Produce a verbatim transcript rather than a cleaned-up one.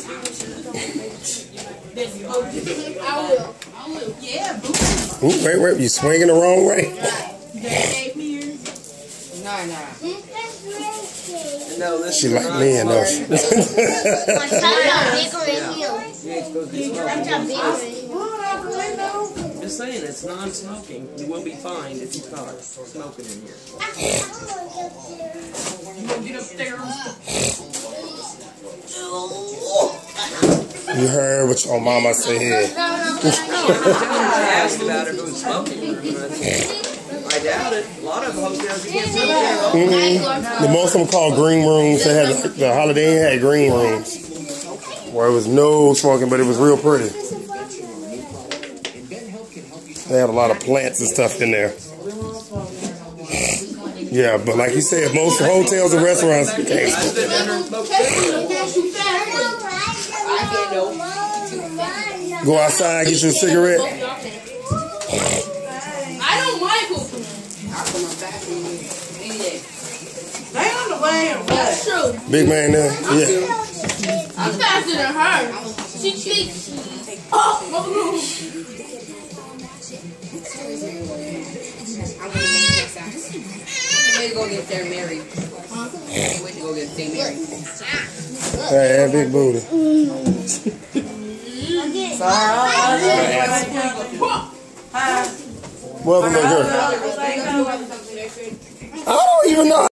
I will. I will. Yeah, boo. Ooh, wait, wait, you swinging the wrong way. Nah, nah. No, She like me and us. Just saying, it's non-smoking. You will be fined if you caught smoking in here. You gonna get upstairs? You heard what your mama said. I asked about if it was smoking room. I doubt it. A lot of hotels you can't smoke there. Mm-hmm. The most of them called green rooms. They had the Holiday Inn had green rooms where it was no smoking, but it was real pretty. They had a lot of plants and stuff in there. Yeah, but like you said, most hotels and restaurants you can't smoke. Go outside, get you a cigarette. I don't mind pooping. They on the way or what? That's true. Big man there, yeah. I'm faster than her. She cheats. Oh, Wait to go get Sarah Mary. Huh? Wait to go get Saint Mary. Hey, big booty. Welcome to her. I don't even know.